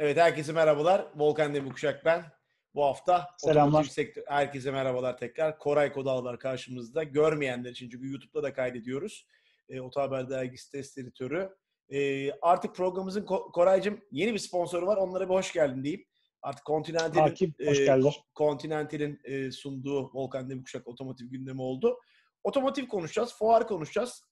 Evet, herkese merhabalar. Volkan Demirkuşak ben. Bu hafta otomotiv Selamlar. sektör. Herkese merhabalar tekrar. Koray Kodal var karşımızda. Görmeyenler için, çünkü YouTube'da da kaydediyoruz. Oto Haber Dergisi test editörü. Artık programımızın Koraycığım yeni bir sponsoru var. Onlara bir hoş geldin deyip artık Akif, hoş geldin. Continental'in sunduğu Volkan Demirkuşak otomotiv gündemi oldu. Otomotiv konuşacağız, fuar konuşacağız.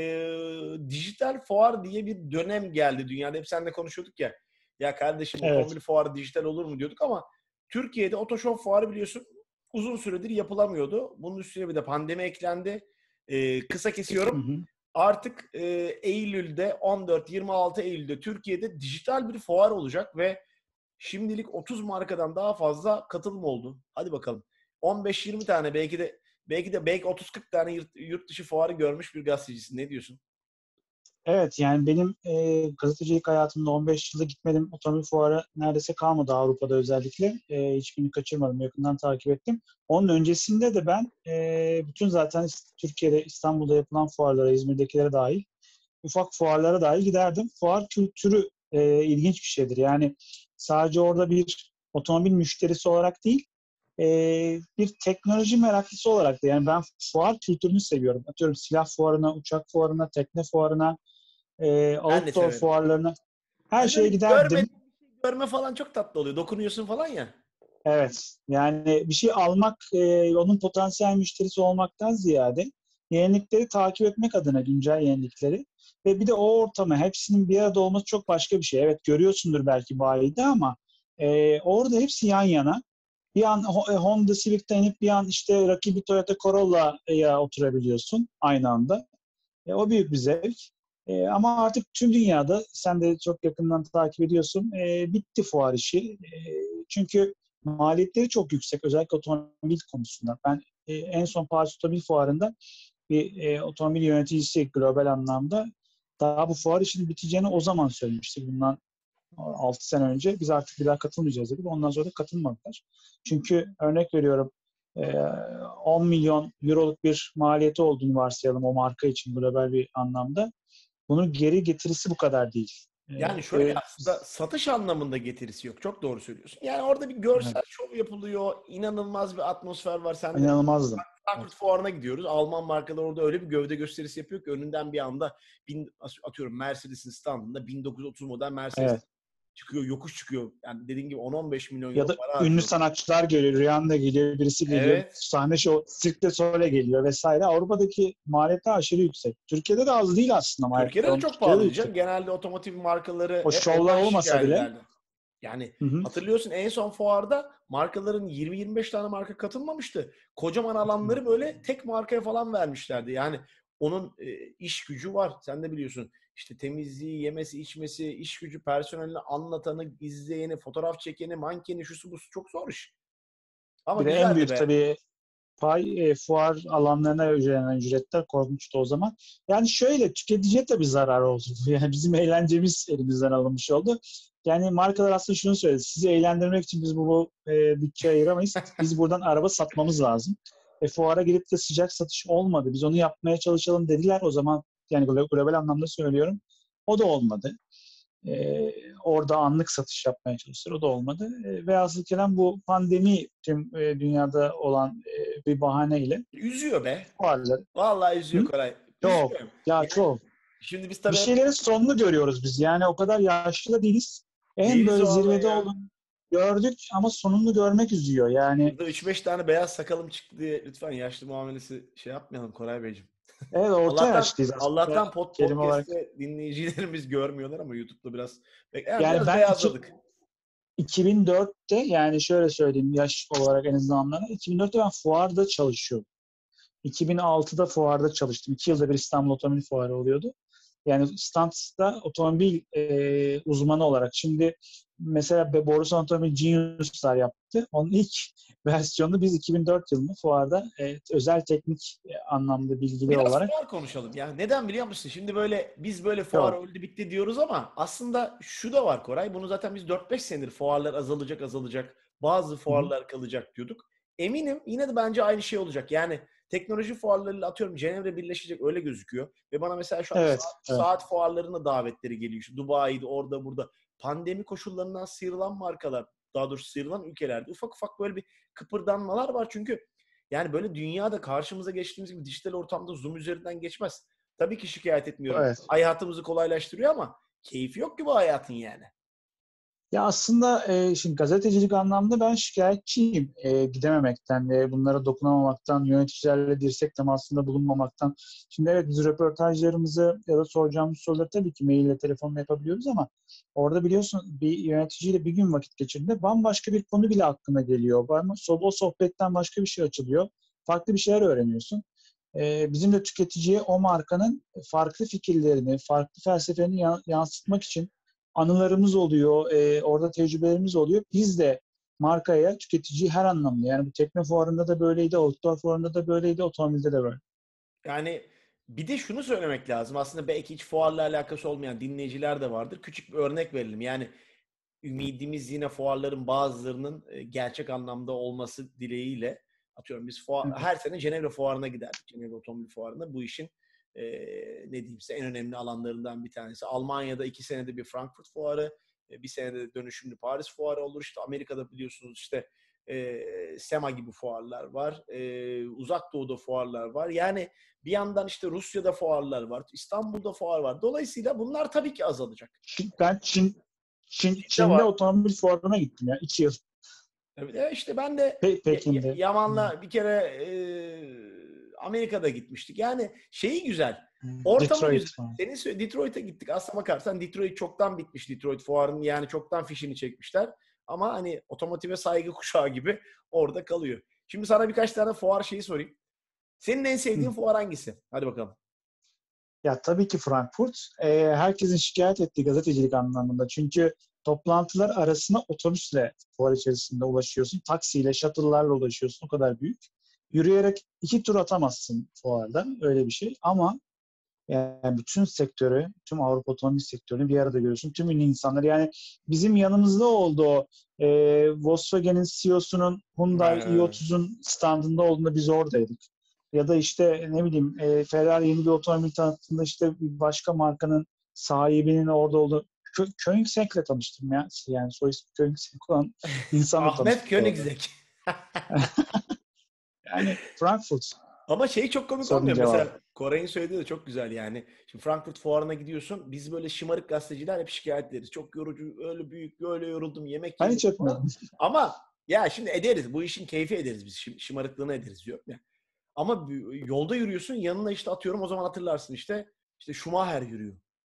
Dijital fuar diye bir dönem geldi dünyada. Hep seninle konuşuyorduk ya. Ya kardeşim, Evet. otomobil fuarı dijital olur mu diyorduk ama Türkiye'de Otoşov fuarı biliyorsun uzun süredir yapılamıyordu. Bunun üstüne bir de pandemi eklendi. Kısa Hı kesiyorum. hı. Artık Eylül'de 14-26 Eylül'de Türkiye'de dijital bir fuar olacak ve şimdilik 30 markadan daha fazla katılım oldu. Hadi bakalım. 15-20 tane belki 30-40 tane yurt dışı fuarı görmüş bir gazetecisin. Ne diyorsun? Evet, yani benim gazetecilik hayatımda 15 yılda gitmedim. Otomobil fuarı neredeyse kalmadı Avrupa'da özellikle. Hiçbirini kaçırmadım. Yakından takip ettim. Onun öncesinde de ben bütün zaten Türkiye'de, İstanbul'da yapılan fuarlara, İzmir'dekilere dahil, ufak fuarlara dahil giderdim. Fuar kültürü ilginç bir şeydir. Yani sadece orada bir otomobil müşterisi olarak değil, bir teknoloji meraklısı olarak da, yani ben fuar kültürünü seviyorum. Atıyorum silah fuarına, uçak fuarına, tekne fuarına, Ben de outdoor severim. fuarlarına, her Hani şeye böyle giderdim. görme falan çok tatlı oluyor. Dokunuyorsun falan ya. Evet, yani bir şey almak, onun potansiyel müşterisi olmaktan ziyade yenilikleri takip etmek adına, güncel yenilikleri ve bir de o ortamı, hepsinin bir arada olması çok başka bir şey. Evet, görüyorsundur belki bayide ama orada hepsi yan yana. Bir an Honda Civic'ten inip bir an işte rakibi Toyota Corolla'ya oturabiliyorsun aynı anda. O büyük bir zevk. Ama artık tüm dünyada, sen de çok yakından takip ediyorsun, bitti fuar işi. Çünkü maliyetleri çok yüksek, özellikle otomobil konusunda. Ben en son Paris Otomobil Fuarı'nda bir otomobil yöneticisi global anlamda daha bu fuar işinin biteceğini o zaman söylemişti. Bundan 6 sene önce biz artık bir daha katılmayacağız dedik. Ondan sonra da katılmadılar. Çünkü örnek veriyorum, 10 milyon euroluk bir maliyeti olduğunu varsayalım o marka için global bir anlamda. Bunun geri getirisi bu kadar değil. Yani şöyle, Ve aslında satış anlamında getirisi yok. Çok doğru söylüyorsun. Yani orada bir görsel şov yapılıyor. İnanılmaz bir atmosfer var. Sen de inanılmazdım. Frankfurt Fuarı'na gidiyoruz. Alman markalar orada öyle bir gövde gösterisi yapıyor ki önünden bir anda atıyorum Mercedes'in standında 1930 model Mercedes Evet. çıkıyor, yokuş çıkıyor. Yani dediğin gibi 10-15 milyon Ya euro da para ünlü harcıyor. sanatçılar geliyor, Rihanna geliyor, birisi geliyor, Evet. sahne şov, Cirque du Soleil geliyor vesaire. Avrupa'daki maliyetler aşırı yüksek. Türkiye'de de az değil aslında Türkiye'de de maliyetler. çok Türkiye'de de pahalı yüksek. diyeceğim. Genelde otomotiv markaları O hep şovlar ondan olmasa şikayet bile. ederdi. Yani Hı hı. hatırlıyorsun, en son fuarda markaların 20-25 tane marka katılmamıştı. Kocaman alanları böyle tek markaya falan vermişlerdi. Yani onun iş gücü var. Sen de biliyorsun. İşte temizliği, yemesi, içmesi, iş gücü, personeline anlatanı, izleyeni, fotoğraf çekeni, mankeni, şusu busu, çok zor iş. Ama Bir de en güzeldi büyük be. tabii pay, fuar alanlarına ödenen ücretler korkunçtu o zaman. Yani şöyle, tüketiciye tabii zarar oldu. Yani bizim eğlencemiz elimizden alınmış oldu. Yani markalar aslında şunu söyledi. Sizi eğlendirmek için biz bu bütçe ayıramayız. Biz buradan araba satmamız lazım. Fuara girip de sıcak satış olmadı. Biz onu yapmaya çalışalım dediler o zaman. Yani global anlamda söylüyorum. O da olmadı. Orada anlık satış yapmaya çalıştılar. O da olmadı. Velhasıl kelam bu pandemi tüm dünyada olan bir bahaneyle Üzüyor be. fuarları. Vallahi Hı? üzüyor Koray. Çok. Üzüyor. Ya Yani çok. şimdi biz Bir tabii hep şeylerin sonunu görüyoruz biz. Yani o kadar yaşlı da değiliz. En değiliz böyle vallahi zirvede ya. olun gördük ama sonunu görmek üzüyor. Yani Burada 3-5 tane beyaz sakalım çıktı diye lütfen yaşlı muamelesi şey yapmayalım Koray Beyciğim. evet, orta Allah'tan yaşlıyız aslında Allah'tan kelime olarak. podcast'te dinleyicilerimiz görmüyorlar ama YouTube'da yani Yani biraz ben beyazladık. 2004'te, yani şöyle söyleyeyim yaş olarak en azından, 2004'te ben fuarda çalışıyordum. 2006'da fuarda çalıştım. 2 yılda bir İstanbul Otomobil Fuarı oluyordu. Yani standta otomobil uzmanı olarak. Şimdi mesela Borusan Otomobil Genius'lar yaptı. Onun ilk versiyonunu biz 2004 yılında fuarda özel teknik anlamda bilgiler Biraz olarak. fuar konuşalım ya. Neden biliyor musun? Şimdi biz böyle fuar Çok. öldü bitti diyoruz ama aslında şu da var Koray. Bunu zaten biz 4-5 senedir fuarlar azalacak. Bazı Hı hı. fuarlar kalacak diyorduk. Eminim yine de bence aynı şey olacak. Yani teknoloji fuarlarıyla atıyorum Cenevre birleşecek, öyle gözüküyor. Ve bana mesela şu anda Evet, evet. saat fuarlarına davetleri geliyor. İşte Dubai'de, orada burada. pandemi koşullarından sıyrılan markalar, daha doğrusu sıyrılan ülkelerde ufak ufak böyle bir kıpırdanmalar var. Çünkü yani böyle dünyada karşımıza geçtiğimiz gibi dijital ortamda Zoom üzerinden geçmez. Tabii ki şikayet etmiyorum. Evet. Hayatımızı kolaylaştırıyor ama keyfi yok ki bu hayatın yani. Ya aslında şimdi gazetecilik anlamda ben şikayetçiyim gidememekten ve bunlara dokunamamaktan, yöneticilerle dirsek temasında bulunmamaktan. Şimdi evet biz röportajlarımızı ya da soracağımız soruları tabii ki maille, telefonla yapabiliyoruz ama orada biliyorsun bir yöneticiyle bir gün vakit geçirdiğinde bambaşka bir konu bile aklına geliyor. O sohbetten başka bir şey açılıyor. Farklı bir şeyler öğreniyorsun. Bizim de tüketiciye o markanın farklı fikirlerini, farklı felsefelerini yansıtmak için anılarımız oluyor, orada tecrübelerimiz oluyor. Biz de markaya, tüketiciyi her anlamda, yani bu tekne fuarında da böyleydi, outdoor fuarında da böyleydi, otomobilde de böyle. Yani bir de şunu söylemek lazım. Aslında belki hiç fuarla alakası olmayan dinleyiciler de vardır. Küçük bir örnek verelim. Yani ümidimiz yine fuarların bazılarının gerçek anlamda olması dileğiyle, atıyorum biz Evet. her sene Cenevre Fuarı'na giderdik. Cenevre Otomobil Fuarı'na. Bu işin e, ne diyeyim size en önemli alanlarından bir tanesi. Almanya'da 2 senede bir Frankfurt Fuarı, bir senede de dönüşümlü Paris Fuarı olur. İşte Amerika'da biliyorsunuz işte SEMA gibi fuarlar var. Uzak Doğu'da fuarlar var. Yani bir yandan işte Rusya'da fuarlar var. İstanbul'da fuar var. Dolayısıyla bunlar tabii ki azalacak. Ben Ne Çin'de var? otomobil fuarına gittim ya 2 yıl. Evet, işte ben de Pekin'de. Yaman'la bir kere Amerika'da gitmiştik. Yani şeyi güzel. Ortamı güzel. Detroit falan. Senin Detroit'e gittik. Aslına bakarsan Detroit çoktan bitmiş. Detroit fuarının yani çoktan fişini çekmişler. Ama hani otomotive saygı kuşağı gibi orada kalıyor. Şimdi sana birkaç tane fuar şeyi sorayım. Senin en sevdiğin fuar hangisi? Hadi bakalım. Ya tabii ki Frankfurt. Herkesin şikayet ettiği gazetecilik anlamında. Çünkü toplantılar arasına otobüsle fuar içerisinde ulaşıyorsun. Taksiyle, shuttle'larla ulaşıyorsun. O kadar büyük. Yürüyerek 2 tur atamazsın fuarda. Öyle bir şey. Ama yani bütün sektörü, tüm Avrupa otomobil sektörünü bir arada görüyorsun. Tüm ünlü insanlar. Yani bizim yanımızda oldu o. Volkswagen'in CEO'sunun Hyundai i30'un standında olduğunda biz oradaydık. Ya da işte ne bileyim Ferrari yeni bir otomobil tanıttığında işte bir başka markanın sahibinin orada olduğu Koenigsegg'le tanıştım ya. Yani soy ismi Koenigsegg olan insanla Ahmet tanıştık orada. Koenigsegg. Yani Frankfurt Ama şey çok komik sorunun olmuyor. cevabı. Mesela Koray'ın söylediği de çok güzel yani. Şimdi Frankfurt Fuarı'na gidiyorsun. Biz böyle şımarık gazeteciler hep şikayet ederiz. Çok yorucu, öyle büyük, böyle yoruldum, yemek Ben hiç yemedim falan. etmedim. Ama ya şimdi ederiz. Bu işin keyfi ederiz biz. Şımarıklığını ederiz diyorum ya. Ama yolda yürüyorsun. Yanına işte atıyorum o zaman hatırlarsın işte Schumacher yürüyor.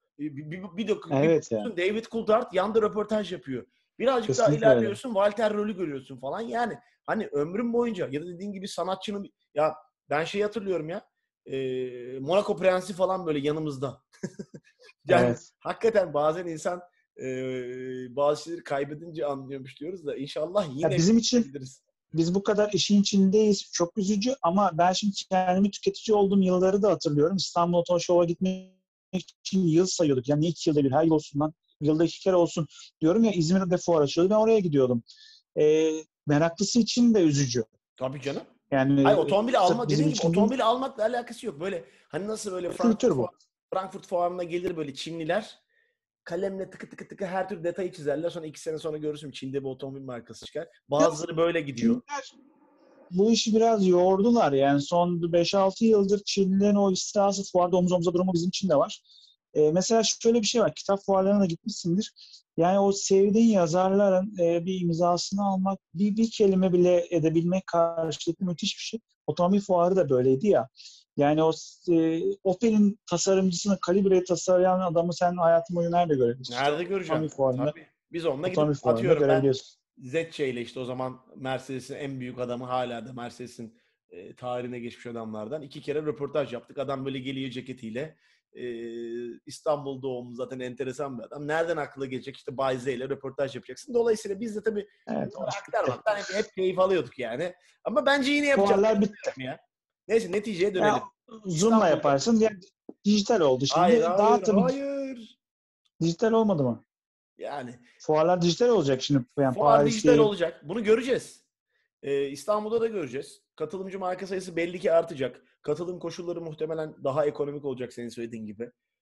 Bir Evet ya. bakıyorsun David Coulthard yanda röportaj yapıyor. Birazcık daha Kesinlikle öyle. ilerliyorsun Walter Röll'ü görüyorsun falan. Yani hani ömrüm boyunca ya da dediğin gibi sanatçının ya ben şeyi hatırlıyorum ya Monaco Prensi falan böyle yanımızda. Yani Evet. hakikaten bazen insan e, bazı şeyleri kaybedince anlıyormuş diyoruz da inşallah Ya yine bizim için biliriz. biz bu kadar işin içindeyiz. Çok üzücü ama ben şimdi kendimi tüketici olduğum yılları da hatırlıyorum. İstanbul Oto Show'a gitmek için yıl sayıyorduk. Yani 2 yılda bir, her yıl olsun lan. Yılda 2 kere olsun diyorum ya, İzmir'de fuar açıyordu. Ben oraya gidiyordum. Meraklısı için de üzücü. Tabii canım. Hayır Yani otomobili alma bizim dediğin gibi için değil. otomobili almakla alakası yok. Böyle hani nasıl böyle Kültür bu. Frankfurt fuarına gelir böyle Çinliler kalemle tıkı tıkı tıkı her tür detayı çizerler. Sonra 2 sene sonra görürsün Çin'de bir otomobil markası çıkar. Biraz Bazıları böyle gidiyor. Çinliler bu işi biraz yoğurdular. Yani son 5-6 yıldır Çinlilerin o istilası fuarda omuz omuza durumu bizim için de var. Mesela şöyle bir şey var. Kitap fuarlarına da gitmişsindir. Yani o sevdiğin yazarların bir imzasını almak, bir kelime bile edebilmek karşılıklı müthiş bir şey. Otomobil fuarı da böyleydi ya. Yani o Opel'in tasarımcısını, kalibreyi tasarlayan adamı sen hayatın boyu nerede görebilirsin? İşte Nerede göreceğim? otomobil fuarında, Tabii. Biz onunla gidip otomobil fuarında atıyorum ben görebiliyorsun. Zecce ile işte o zaman Mercedes'in en büyük adamı hala da Mercedes'in tarihine geçmiş adamlardan 2 kere röportaj yaptık. Adam böyle geliyor ceketiyle. İstanbul doğumlu zaten enteresan bir adam. Nereden aklına gelecek işte Bay Z ile röportaj yapacaksın. Dolayısıyla biz de tabii Evet, bunu iş bitti. aktarmaktan hep keyif alıyorduk yani. Ama bence yine yapacağız. Fuarlar bitti. Ya. Neyse neticeye Ya, dönelim. Zoom'la İstanbul'da. yaparsın. Ya, dijital oldu Hayır, şimdi. Daha hayır, tabii hayır. dijital olmadı mı? Yani Fuarlar dijital olacak şimdi. Yani fuar Paris dijital değil. olacak. Bunu göreceğiz. İstanbul'da da göreceğiz. Katılımcı marka sayısı belli ki artacak. Katılım koşulları muhtemelen daha ekonomik olacak senin söylediğin gibi.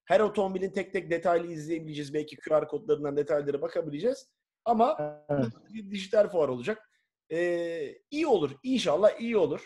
Her otomobilin tek tek detaylı izleyebileceğiz. Belki QR kodlarından detaylara bakabileceğiz. Ama Evet. bir dijital fuar olacak. İyi olur. İnşallah iyi olur.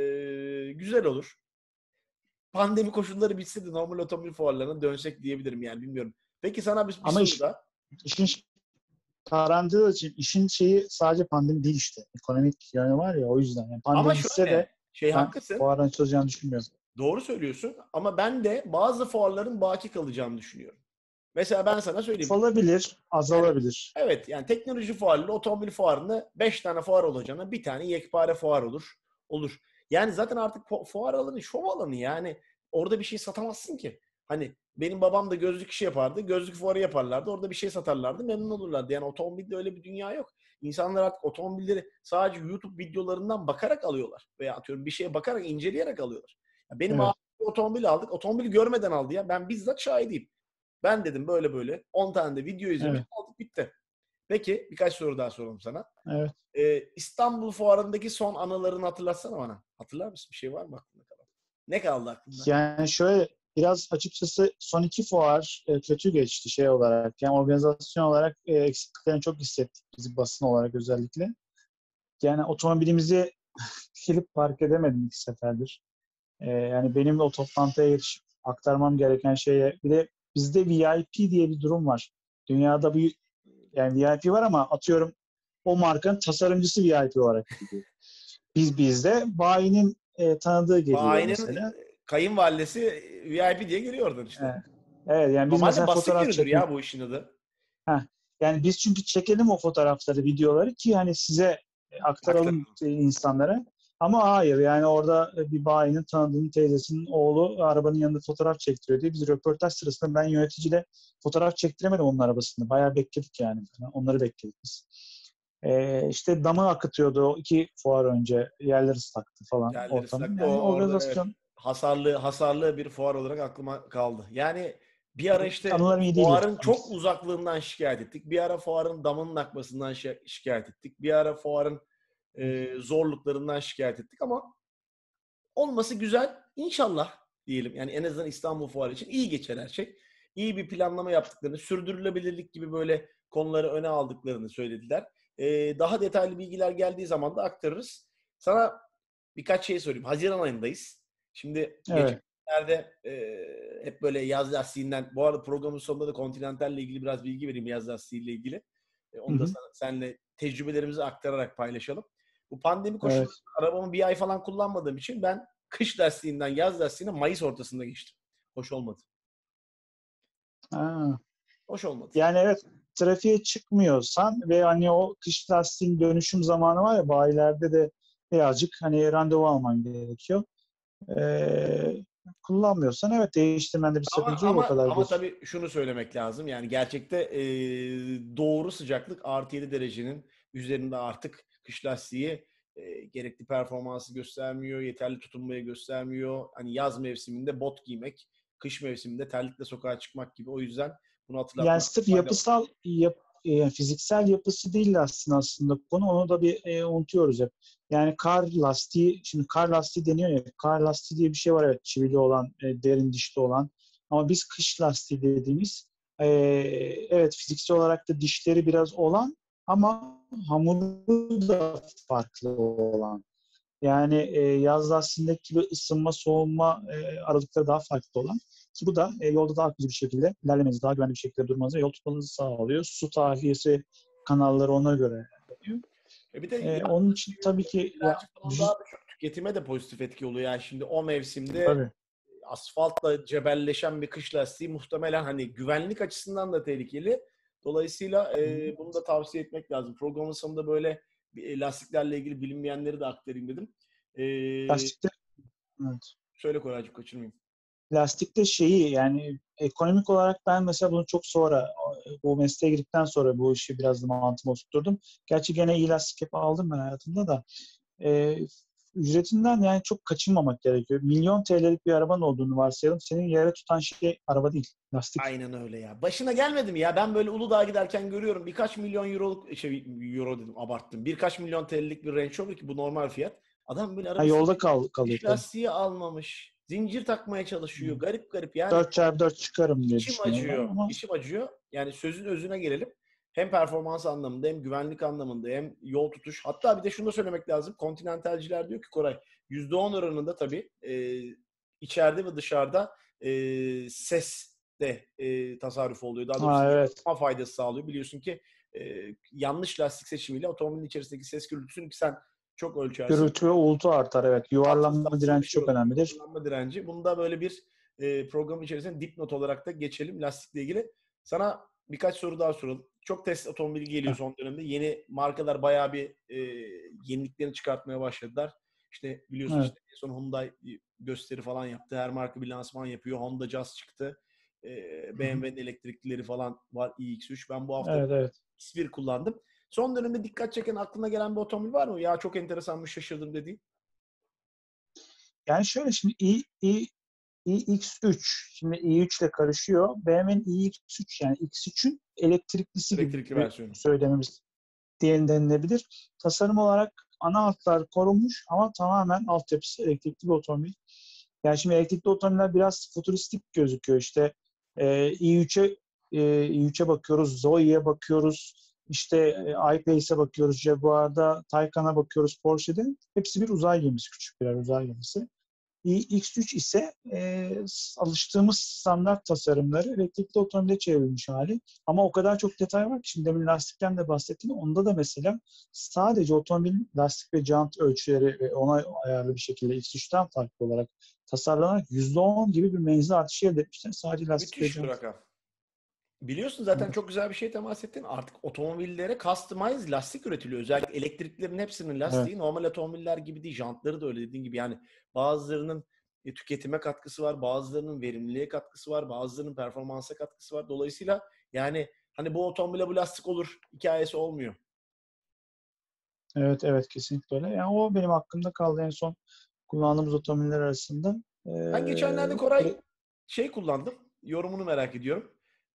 Güzel olur. Pandemi koşulları bitse de normal otomobil fuarlarına dönsek diyebilirim yani, bilmiyorum. Peki sana bir Ama soru da. işin tarandığı için işin şeyi sadece pandemi değil işte. Ekonomik yönü var ya, o yüzden. Yani Ama pandemi bitse de şöyle, ben haklısın. fuarın açılacağını düşünmüyorum. Doğru söylüyorsun. Ama ben de bazı fuarların baki kalacağını düşünüyorum. Mesela ben sana söyleyeyim. Olabilir, Yani azalabilir. evet, yani teknoloji fuarıyla otomobil fuarında 5 tane fuar olacağına bir tane yekpare fuar olur. Olur. Yani zaten artık fuar alanı şov alanı yani. Orada bir şey satamazsın ki. Hani benim babam da gözlük işi yapardı. Gözlük fuarı yaparlardı. Orada bir şey satarlardı. Memnun olurlardı. Yani otomobilde öyle bir dünya yok. İnsanlar artık otomobilleri sadece YouTube videolarından bakarak alıyorlar. Veya atıyorum bir şeye bakarak, inceleyerek alıyorlar. Ya benim Evet. abim bir otomobil aldık. Otomobili görmeden aldı ya. Ben bizzat şahidiyim. Ben dedim böyle böyle 10 tane de video izlemiş, Evet. aldık bitti. Peki birkaç soru daha soralım sana. Evet. İstanbul Fuarı'ndaki son anılarını hatırlatsana bana. Hatırlar mısın? Bir şey var mı aklında kalan? Ne kaldı aklında? Yani şöyle, biraz açıkçası son iki fuar kötü geçti şey olarak. Yani organizasyon olarak eksikliklerini çok hissettik biz, basın olarak özellikle. Yani otomobilimizi gelip park edemedim iki seferdir. Yani benim de o toplantıya yetişip aktarmam gereken şeye, bir de bizde VIP diye bir durum var. Dünyada bir, yani VIP var ama atıyorum o markanın tasarımcısı VIP olarak gidiyor. Bizde bayinin tanıdığı geliyor Bayinin mesela. kayınvalidesi VIP diye geliyor oradan işte. Evet. Evet, yani biz Normalde mesela bastık fotoğraf yürüdür çekmek. ya bu işin adı. Heh. Yani biz çünkü çekelim o fotoğrafları, videoları ki hani size aktaralım Aktaralım. insanlara. Ama hayır, yani orada bir bayinin tanıdığının teyzesinin oğlu arabanın yanında fotoğraf çektiriyor diye biz röportaj sırasında ben yöneticiyle fotoğraf çektiremedim onun arabasında. Bayağı bekledik yani. Onları bekledik biz. İşte damı akıtıyordu o iki fuar önce. Yerleri ıslaktı falan Yerleri ortamın. ıslaktı. Yani Orada evet, organizasyon, hasarlı bir fuar olarak aklıma kaldı. Yani bir ara işte anılarım iyi değil fuarın çok açıkçası. uzaklığından şikayet ettik. Bir ara fuarın damının akmasından şikayet ettik. Bir ara fuarın zorluklarından şikayet ettik ama olması güzel. İnşallah diyelim. Yani en azından İstanbul Fuarı için iyi geçer her şey. İyi bir planlama yaptıklarını, sürdürülebilirlik gibi böyle konuları öne aldıklarını söylediler. Daha detaylı bilgiler geldiği zaman da aktarırız. Sana birkaç şey sorayım. Haziran ayındayız. Şimdi Evet. geçenlerde hep böyle yaz lastiğinden, bu arada programın sonunda da Continental ile ilgili biraz bilgi vereyim, yaz lastiği ile ilgili. Hı Onu da hı. seninle tecrübelerimizi aktararak paylaşalım. Bu pandemi koşullarında Evet. arabamı bir ay falan kullanmadığım için ben kış lastiğinden yaz lastiğine Mayıs ortasında geçtim. Hoş olmadı. Ha. Hoş olmadı. Yani evet, trafiğe çıkmıyorsan ve hani o kış lastiğin dönüşüm zamanı var ya, bayilerde de birazcık hani randevu alman gerekiyor. Kullanmıyorsan evet, değiştirmende bir Ama sakınca yok, o ama kadar ama geç. tabii şunu söylemek lazım. Yani gerçekte doğru sıcaklık +7 derecenin üzerinde artık kış lastiği gerekli performansı göstermiyor, yeterli tutunmayı göstermiyor. Hani yaz mevsiminde bot giymek, kış mevsiminde terlikle sokağa çıkmak gibi. O yüzden bunu Yani hatırlatmakta sırf fayda var. fiziksel yapısı değil aslında konu. Onu da bir unutuyoruz hep. Yani kar lastiği, şimdi kar lastiği deniyor ya. Kar lastiği diye bir şey var, evet, çivili olan, derin dişli olan. Ama biz kış lastiği dediğimiz, evet, fiziksel olarak da dişleri biraz olan ama hamuru da farklı olan. Yani yaz lastiğindeki gibi ısınma, soğuma aralıkları daha farklı olan, ki bu da yolda daha hızlı bir şekilde ilerlemenizi, daha güvenli bir şekilde durmanızı ve yol tutmanızı sağlıyor. Su tahliyesi kanalları ona göre yapıyor. Bir de yaz Onun için lastiği tabii ki enerji falan daha da çok tüketime de pozitif etki oluyor. Yani şimdi o mevsimde tabii. asfaltla cebelleşen bir kış lastiği muhtemelen hani güvenlik açısından da tehlikeli. Dolayısıyla bunu da tavsiye etmek lazım. Programın sonunda böyle lastiklerle ilgili bilinmeyenleri de aktarayım dedim. E, Lastikte, evet. Söyle Koraycığım, kaçırmayayım. Lastikte şeyi, yani ekonomik olarak ben mesela bunu çok sonra, bu mesleğe girdikten sonra bu işi biraz da mantığıma oturtturdum. Gerçi gene iyi lastik hep aldım ben hayatımda da. E, Ücretinden yani çok kaçınmamak gerekiyor. Milyon TL'lik bir araban olduğunu varsayalım. Senin yere tutan şey araba değil, lastik. Aynen öyle ya. Başına gelmedi mi ya? Ben böyle Uludağ'a giderken görüyorum. Birkaç milyon euroluk, euro dedim, abarttım. Birkaç milyon TL'lik bir Range Rover, ki bu normal fiyat. Adam böyle Ha, arabasında yolda kalıyor diş tabii. lastiği almamış. Zincir takmaya çalışıyor. Garip garip yani. 4x4 çıkarım diye İçim düşünüyorlar acıyor. ama İçim acıyor. Yani sözün özüne gelelim. Hem performans anlamında hem güvenlik anlamında hem yol tutuş. Hatta bir de şunu da söylemek lazım. Kontinentalciler diyor ki Koray %10 oranında tabii içeride ve dışarıda ses de tasarruf oluyor. Daha doğrusu evet. yanılma faydası sağlıyor. Biliyorsun ki yanlış lastik seçimiyle otomobilin içerisindeki ses gürültüsünü ki sen çok ölçersin. Gürültü ve uğultu artar, evet. Yuvarlanma direnci çok önemlidir. Yuvarlanma direnci. Bunu da böyle bir programın içerisinde dipnot olarak da geçelim lastikle ilgili. Sana birkaç soru daha soralım. Çok test otomobili geliyor son dönemde. Yeni markalar bayağı bir yeniliklerini çıkartmaya başladılar. İşte biliyorsun Evet. işte en son Hyundai gösteri falan yaptı. Her marka bir lansman yapıyor. Honda Jazz çıktı. BMW'nin elektriklileri falan var iX3. Ben bu hafta Evet. X1 kullandım. Son dönemde dikkat çeken aklına gelen bir otomobil var mı? Ya çok enteresanmış, şaşırdım dediğin. Yani şöyle şimdi iX3 şimdi i3 ile karışıyor. BMW'nin iX3 yani X3'ün elektriklisi Elektrikli gibi versiyonu. söylememiz denilebilir. Tasarım olarak ana hatlar korunmuş ama tamamen altyapısı elektrikli bir otomobil. Yani şimdi elektrikli otomobiller biraz futuristik gözüküyor. İşte i3'e i3'e bakıyoruz, Zoe'ye bakıyoruz, işte I-Pace'e bakıyoruz, Jaguar'da, Taycan'a bakıyoruz, Porsche'de. Hepsi bir uzay gemisi, küçük birer uzay gemisi. X3 ise alıştığımız standart tasarımları elektrikli otomobile çevrilmiş hali. Ama o kadar çok detay var ki şimdi demin lastikten de bahsettim. Onda da mesela sadece otomobilin lastik ve jant ölçüleri ve ona ayarlı bir şekilde X3'ten farklı olarak tasarlanarak %10 gibi bir menzil artışı elde etmişler. Sadece lastik ve Müthiş bir jant. rakam. Biliyorsun zaten Evet. çok güzel bir şey temas ettin. Artık otomobillere customize lastik üretiliyor. Özellikle elektriklerin hepsinin Evet. lastiği normal otomobiller gibi değil. Jantları da öyle dediğin gibi. Yani bazılarının tüketime katkısı var, bazılarının verimliliğe katkısı var, bazılarının performansa katkısı var. Dolayısıyla yani hani bu otomobile bu lastik olur hikayesi olmuyor. Evet, kesinlikle öyle. Yani o benim aklımda kaldı en son kullandığımız otomobiller arasında. Ben geçenlerde Koray kullandım. Yorumunu merak ediyorum.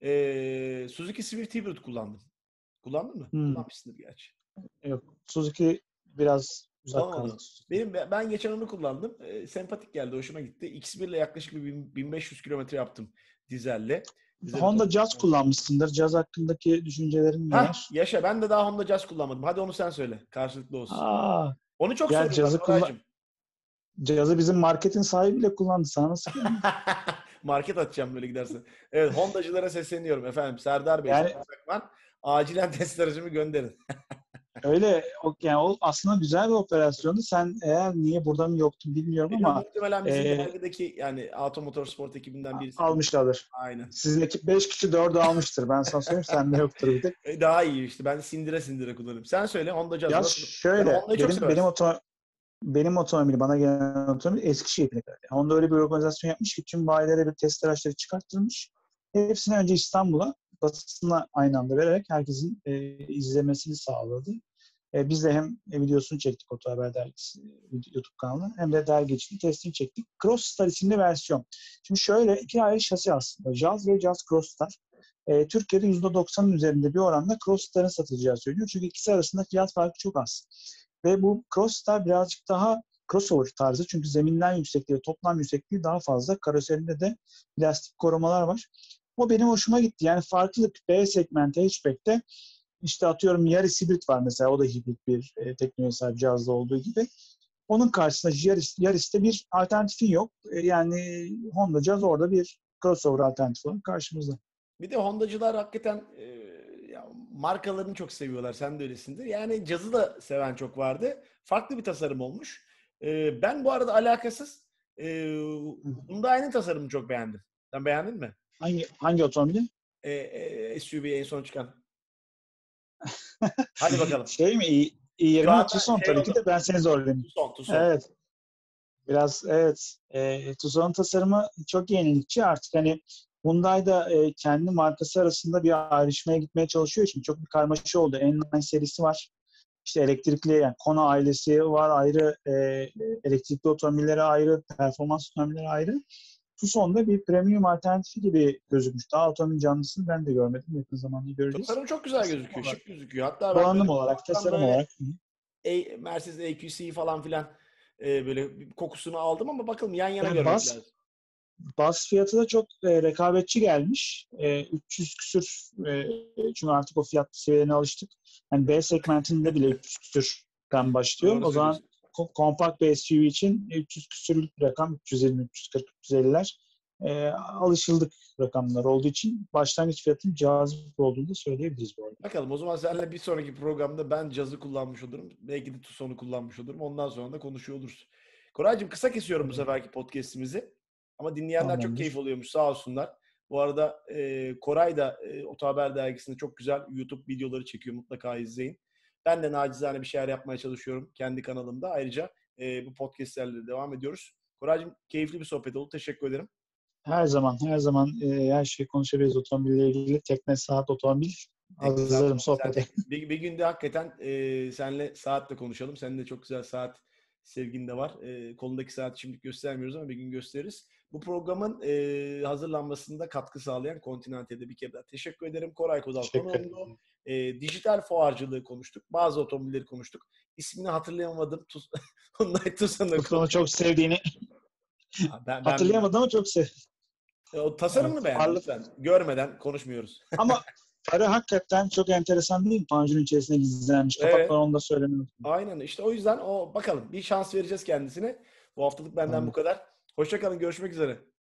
Suzuki Swift Hybrid kullandım. Kullandın mı? Hmm, Kullanmışsındır gerçi. yok. Suzuki biraz uzak kaldı. Olmadı. Ben geçen onu kullandım. Sempatik geldi, hoşuma gitti. X1 ile yaklaşık bir 1500 kilometre yaptım dizelle. Dizel Honda otomobil. Jazz kullanmışsındır. Jazz hakkındaki düşüncelerin neler? Yaşa, ben de daha Honda Jazz kullanmadım. Hadi onu sen söyle. Karşılıklı olsun. Aa, Onu çok ya soruyorlar Koraycığım. Jazz'ı bizim marketin sahibi bile kullandı. Sana nasıl gelmedi? Market açacağım böyle gidersen. Evet, Hondacılara sesleniyorum efendim. Serdar Bey, Yani Serdar Akman. Acilen test aracımı gönderin. öyle yani o aslında güzel bir operasyondu. Sen eğer niye burada mı yoktun bilmiyorum ama Muhtemelen bizim e, dergideki yani Auto Motorsport ekibinden birisi kullandı. almışlardır. Aynen. Sizin ekip 5 kişi 4'ü almıştır. Ben sana söyleyeyim, sende yoktur bir tek. Daha iyi işte. Ben sindire sindire kullanırım. Sen söyle Honda Jazz Ya nasıl? Sen şöyle Honda'yı çok seversin. benim otomobil, bana gelen otomobil Eskişehir plakalı. Honda öyle bir organizasyon yapmış ki tüm bayilere bir test araçları çıkarttırmış. Hepsini önce İstanbul'a, basına aynı anda vererek herkesin izlemesini sağladı. Biz de hem videosunu çektik Oto Haber Dergisi YouTube kanalına, hem de dergi için testini çektik. Crossstar isimli versiyon. Şimdi şöyle iki ayrı şasi aslında. Jazz ve Jazz Crossstar. Türkiye'de %90'ın üzerinde bir oranda Crossstar'ın satılacağı söyleniyor. Çünkü ikisi arasında fiyat farkı çok az. Ve bu Crossstar birazcık daha crossover tarzı. Çünkü zeminden yüksekliği, toplam yüksekliği daha fazla. Karoserinde de plastik korumalar var. O benim hoşuma gitti. Yani farklılık B segmenti hatchback'te işte atıyorum Yaris hibrit var mesela. O da hibrit bir teknoloji sahip, Jazz'da olduğu gibi. Onun karşısında Yaris'te bir alternatifin yok. Yani Honda Jazz orada bir crossover alternatifi var karşımızda. Bir de Hondacılar hakikaten ya, markalarını çok seviyorlar. Sen de öylesindir. Yani Jazz'ı da seven çok vardı. Farklı bir tasarım olmuş. Ben bu arada alakasız Hyundai'nin tasarımını çok beğendim. Sen beğendin mi? Hangi otomobili? SUV en son çıkan. Hadi bakalım. Şey mi? Şu i20 anda Tucson tabii ki oldu. de, ben seni zorlayayım. Tucson. Evet. Biraz evet. Tucson'un tasarımı çok yenilikçi. Artık hani Hyundai da kendi markası arasında bir ayrışmaya gitmeye çalışıyor. Şimdi çok bir karmaşa oldu. N9 serisi var. İşte elektrikli, yani Kona ailesi var ayrı, elektrikli otomobillere ayrı, performans otomobillere ayrı. Tucson da bir premium alternatifi gibi gözükmüş. Daha otomobil canlısını ben de görmedim. Yakın zamanda göreceğiz. Tasarım çok güzel Tasarım gözüküyor. olarak, Şık gözüküyor. Hatta ben böyle donanım olarak, uzaktan tasarım böyle olarak. Mercedes EQC falan filan böyle bir kokusunu aldım ama bakalım yan yana Yani görmek lazım. bas fiyatı da çok rekabetçi gelmiş. 300 küsür, çünkü artık o fiyat seviyelerine alıştık. Yani B segmentinde bile 300 küsürden başlıyor. Doğru O zaman söylüyorsun. kompakt bir SUV için 300 küsürlük bir rakam, 320, 340, 350'ler alışıldık rakamlar olduğu için başlangıç fiyatının cazip olduğunu da söyleyebiliriz bu arada. Bakalım o zaman seninle bir sonraki programda ben cazı kullanmış olurum. Belki de Tucson'u kullanmış olurum. Ondan sonra da konuşuyor oluruz. Koraycığım kısa kesiyorum bu seferki podcast'imizi. Ama dinleyenler çok keyif Tamamdır. alıyormuş sağ olsunlar. Bu arada Koray da Oto Haber Dergisi'nde çok güzel YouTube videoları çekiyor. Mutlaka izleyin. Ben de nacizane bir şeyler yapmaya çalışıyorum kendi kanalımda. Ayrıca bu podcast'lerle de devam ediyoruz. Koraycığım keyifli bir sohbet oldu. Teşekkür ederim. Her zaman her şeyi konuşabiliriz otomobille ilgili. Tekne, saat, otomobil. Tekne saat Hazırlarım otomobil. Sen sohbete. bir günde hakikaten seninle saatle konuşalım. Senin de çok güzel saat sevgin de var. Kolundaki saati şimdi göstermiyoruz ama bir gün gösteririz. Bu programın hazırlanmasında katkı sağlayan Continental'e bir kere daha teşekkür ederim. Koray Kozal Teşekkür konuğumdu. ederim. Dijital fuarcılığı konuştuk. Bazı otomobilleri konuştuk. İsmini hatırlayamadım. Hyundai Tucson'u Tucson'u çok sevdiğini ben hatırlayamadım ama çok sevdim. o Evet, tasarımını beğendim farlı. lütfen. Görmeden konuşmuyoruz. Ama farı hakikaten çok enteresan değil mi? Pancunun içerisinde gizlenmiş. Kapaklar Evet. onu da söylemeyi Aynen işte o yüzden bakalım bir şans vereceğiz kendisine. Bu haftalık benden bu unuttum. kadar. Hoşça kalın, görüşmek üzere.